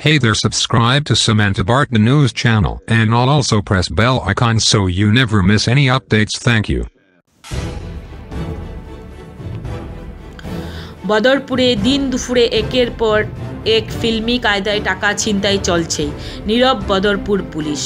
Hey there, subscribe to Samantha Bart the news channel and I'll also press bell icon so you never miss any updates. Thank you. বদরপুরে দিন দুপুরে একের পর এক ফিল্মি কায়দায় টাকা ছিনতাই চলছে। নীরব বদরপুর পুলিশ।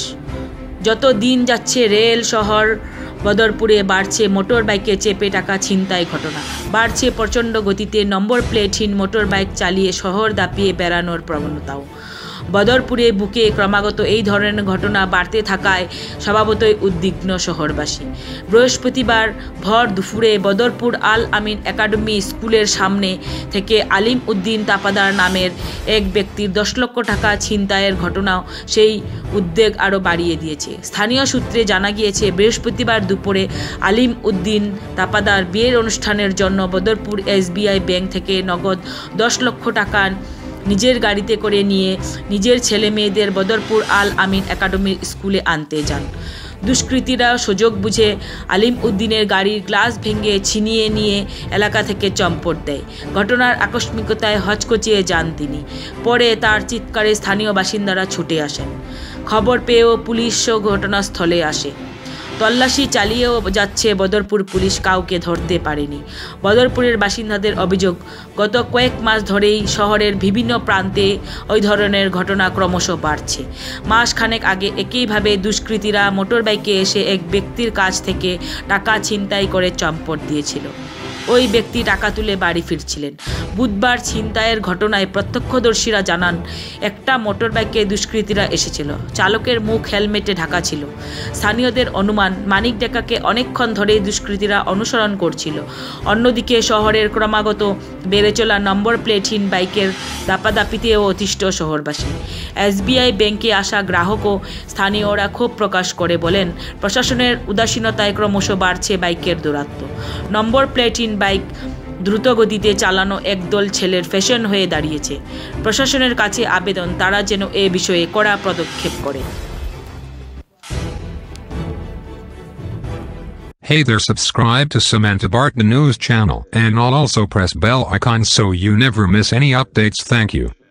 যত দিন যাচ্ছে রেল শহর বদরপুরে বাড়ছে মোটর বাইকে চেপে টাকা ছিনতাই ঘটনা। বাড়ছে প্রচণ্ড গতিতে নম্বর প্লেটহীন মোটর বাইক চালিয়ে শহর দাপিয়ে বেড়ানোর প্রবণতাও। বদরপুরে বুকে ক্রমাগত এই ধরনের ঘটনা বাড়তে থাকায় স্বভাবতই উদ্বিগ্ন শহরবাসী। বৃহস্পতিবার ভর দুপুরে বদরপুর আল আমিন একাডেমি স্কুলের সামনে থেকে আলিম উদ্দিন তাপাদার নামের এক ব্যক্তির 10 লক্ষ টাকা ছিনতাইয়ের ঘটনাও সেই উদ্বেগ আরও বাড়িয়ে দিয়েছে। স্থানীয় সূত্রে জানা গিয়েছে, বৃহস্পতিবার দুপুরে আলিম উদ্দিন তাপাদার বিয়ের অনুষ্ঠানের জন্য বদরপুর SBI ব্যাংক থেকে নগদ 10 লক্ষ টাকা নিজের গাড়িতে করে নিয়ে নিজের ছেলে মেয়েদের বদরপুর আল আমিন একাডেমির স্কুলে আনতে যান। দুষ্কৃতীরা সুযোগ বুঝে আলিম উদ্দিনের গাড়ির গ্লাস ভেঙে ছিনিয়ে নিয়ে এলাকা থেকে চম্পট দেয়। ঘটনার আকস্মিকতায় হচকচিয়ে যান তিনি। পরে তার চিৎকারে স্থানীয় বাসিন্দারা ছুটে আসেন। খবর পেয়েও পুলিশও ঘটনাস্থলে আসে। তল্লাশি চালিয়েও যাচ্ছে বদরপুর পুলিশ, কাউকে ধরতে পারেনি। বদরপুরের বাসিন্দাদের অভিযোগ, গত কয়েক মাস ধরেই শহরের বিভিন্ন প্রান্তে ওই ধরনের ঘটনা ক্রমশ বাড়ছে। মাসখানেক আগে একইভাবে দুষ্কৃতীরা মোটরবাইকে এসে এক ব্যক্তির কাছ থেকে টাকা ছিনতাই করে চম্পট দিয়েছিল। ওই ব্যক্তি টাকা তুলে বাড়ি ফিরছিলেন। বুধবার ছিনতাইয়ের ঘটনায় প্রত্যক্ষদর্শীরা জানান, একটা মোটরবাইকে দুষ্কৃতীরা এসেছিল। চালকের মুখ হেলমেটে ঢাকা ছিল। স্থানীয়দের অনুমান, মানিক ডেকাকে অনেকক্ষণ ধরেই দুষ্কৃতীরা অনুসরণ করছিল। অন্যদিকে শহরের ক্রমাগত বেড়ে চলা নম্বর প্লেটহীন বাইকের দাপাদাপিতেও অতিষ্ঠ শহরবাসী। SBI ব্যাংকে আসা গ্রাহকও স্থানীয়রা ক্ষোভ প্রকাশ করে বলেন, প্রশাসনের উদাসীনতায় ক্রমশ বাড়ছে বাইকের দৌরাত্ম্য। নম্বর প্লেটহীন বাইক দ্রুত গতিতে চালানো একদল ছেলের ফ্যাশন হয়ে দাঁড়িয়েছে। প্রশাসনের কাছে আবেদন, তারা যেন এ বিষয়ে কড়া পদক্ষেপ করে। Hey there, subscribe to Samantha Bart the news channel and I'll also press bell icon so you never miss any updates. Thank you.